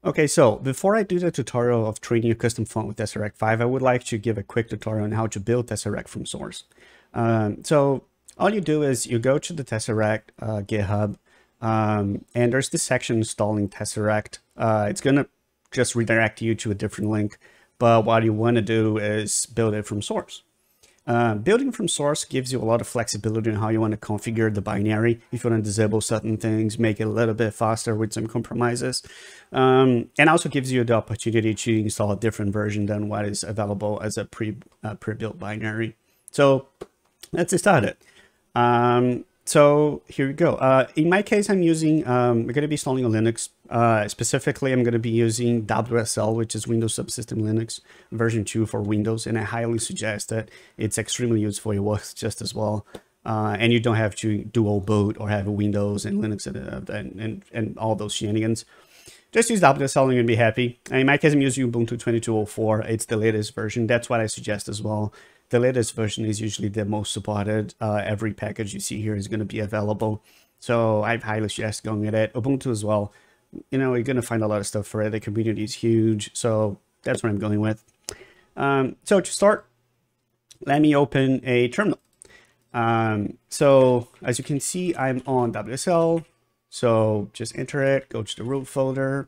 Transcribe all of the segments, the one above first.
Okay, so before I do the tutorial of training a custom font with Tesseract 5, I would like to give a quick tutorial on how to build Tesseract from source. So all you do is you go to the Tesseract GitHub, and there's this section installing Tesseract. It's going to just redirect you to a different link, but what you want to do is build it from source. Building from source gives you a lot of flexibility in how you want to configure the binary. If you want to disable certain things, make it a little bit faster with some compromises. And also gives you the opportunity to install a different version than what is available as a pre-built binary. So let's start it. So here we go. In my case, I'm using, we're going to be installing a Linux. Specifically, I'm going to be using WSL, which is Windows Subsystem Linux version 2 for Windows. And I highly suggest that it's extremely useful. It works just as well. And you don't have to dual boot or have a Windows and Linux and all those shenanigans. Just use WSL and you'll be happy. In my case, I'm using Ubuntu 22.04. It's the latest version. That's what I suggest as well. The latest version is usually the most supported. Every package you see here is going to be available. So I highly suggest going with it. Ubuntu as well. You know, you're going to find a lot of stuff for it. The community is huge. So that's what I'm going with. So to start, let me open a terminal. So as you can see, I'm on WSL. So just enter it, go to the root folder.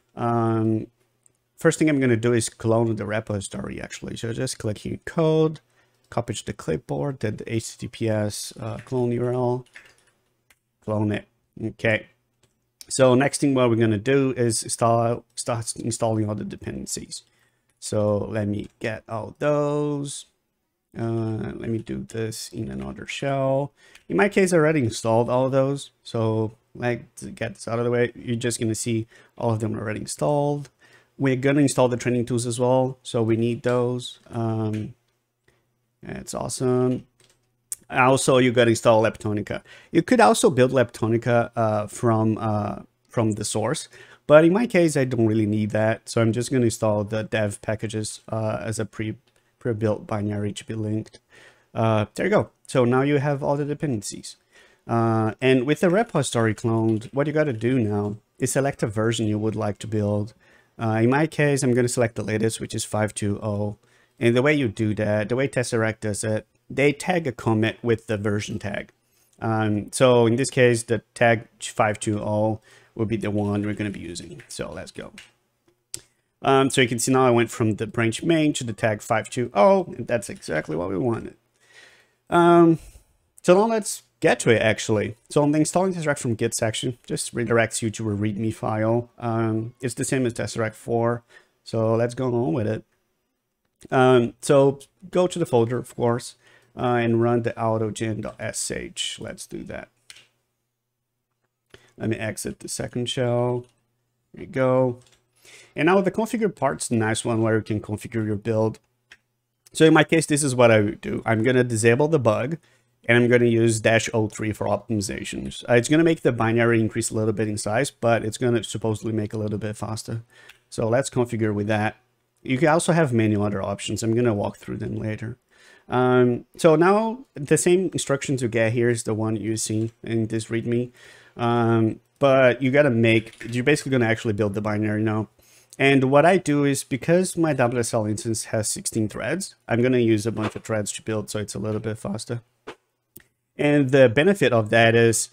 First thing I'm going to do is clone the repository actually. So just click here, code, copy to the clipboard, then the HTTPS clone URL, clone it. Okay. So next thing what we're going to do is start installing all the dependencies. So let me get all those. Let me do this in another shell. In my case, I already installed all of those. So like to get this out of the way, you're just going to see all of them already installed. We're going to install the training tools as well. So we need those. That's awesome. Also, you got to install Leptonica. You could also build Leptonica from the source. But in my case, I don't really need that. So I'm just going to install the dev packages as a pre-built binary to be linked. There you go. So now you have all the dependencies. And with the repository cloned, what you got to do now is select a version you would like to build. In my case, I'm going to select the latest, which is 5.2.0. And the way you do that, the way Tesseract does it, they tag a commit with the version tag. So in this case, the tag 5.2.0 will be the one we're going to be using. So let's go. So you can see now I went from the branch main to the tag 5.2.0, and that's exactly what we wanted. So now let's get to it actually. So on the installing Tesseract from Git section, just redirects you to a README file. It's the same as Tesseract 4. So let's go on with it. So go to the folder, of course, and run the autogen.sh. Let's do that. Let me exit the second shell. There you go. And now the configure part's the nice one where you can configure your build. So in my case, this is what I would do. I'm going to disable the bug, and I'm going to use -03 for optimizations. It's going to make the binary increase a little bit in size, but it's going to supposedly make a little bit faster. So let's configure with that. You can also have many other options. I'm going to walk through them later. So now the same instructions you get here is the one you see in this README. But you got to you're basically going to actually build the binary now. And what I do is, because my WSL instance has 16 threads, I'm going to use a bunch of threads to build, so it's a little bit faster. And the benefit of that is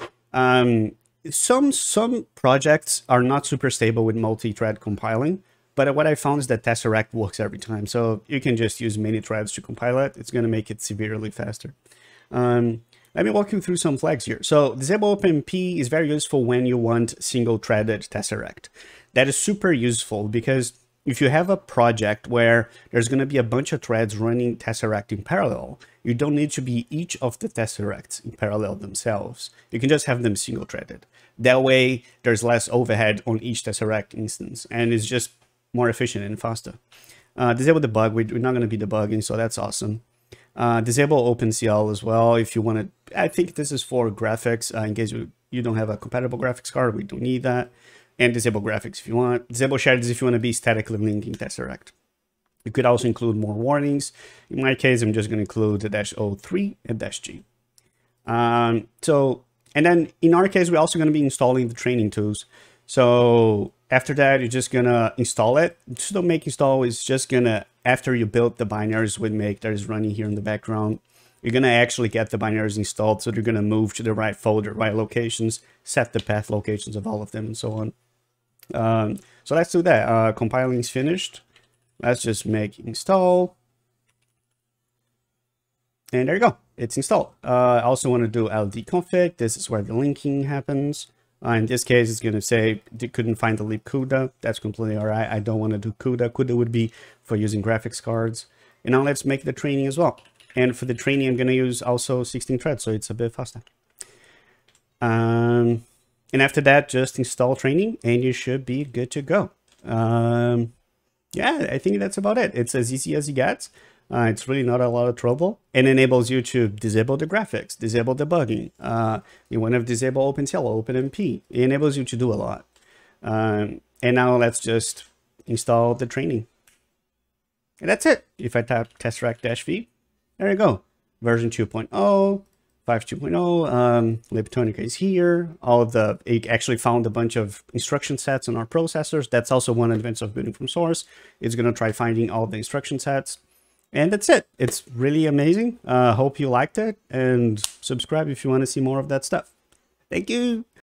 some projects are not super stable with multi-thread compiling, but what I found is that Tesseract works every time. So you can just use many threads to compile it. It's going to make it severely faster. Let me walk you through some flags here. So disable OpenP is very useful when you want single-threaded Tesseract. That is super useful because if you have a project where there's going to be a bunch of threads running Tesseract in parallel, you don't need to be each of the Tesseracts in parallel themselves. You can just have them single-threaded. That way, there's less overhead on each Tesseract instance, and it's just more efficient and faster. Disable debug. We're not going to be debugging, so that's awesome. Disable OpenCL as well if you want to. I think this is for graphics in case you don't have a compatible graphics card. We don't need that. And disable graphics if you want. Disable shaders if you want to be statically linking Tesseract. You could also include more warnings. In my case, I'm just going to include the -03 and -G. And then in our case, we're also going to be installing the training tools. So After that, you're just gonna install it. Sudo make install is just gonna, after you build the binaries with make that is running here in the background, you're gonna actually get the binaries installed. So they're gonna move to the right folder, right locations, set the path locations of all of them and so on. So let's do that. Compiling is finished. Let's just make install. And there you go. It's installed. I also want to do ld-config. This is where the linking happens. In this case, it's going to say they couldn't find the lib CUDA. That's completely all right. I don't want to do CUDA. CUDA would be for using graphics cards. And now let's make the training as well. And for the training, I'm going to use also 16 threads, so it's a bit faster. And after that, just install training, and you should be good to go. Yeah, I think that's about it. It's as easy as it gets. It's really not a lot of trouble, and enables you to disable the graphics, disable debugging. You want to disable OpenCL, OpenMP. It enables you to do a lot. And now let's just install the training. And that's it. If I tap Tesseract-V, there you go. Version 2.0, 5.2.0, libtonica is here. It actually found a bunch of instruction sets on our processors. That's also one advantage of building from source. It's going to try finding all the instruction sets. And that's it. It's really amazing. Hope you liked it, and subscribe if you want to see more of that stuff. Thank you.